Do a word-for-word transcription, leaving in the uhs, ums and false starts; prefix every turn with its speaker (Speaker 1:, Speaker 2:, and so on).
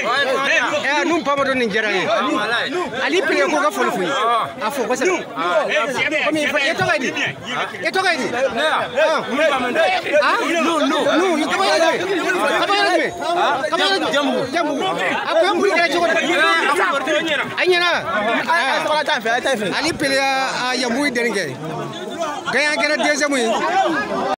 Speaker 1: eh num pamado ni jara ye ali pele ko ga folo fu a fo ko sa ko mi fa eto ga di eto ga di ah no no no you come on come on me come on jambu jambu a ko mbuli ga jogo anyana ali pele ya ya muy derenge gaya gera deuxième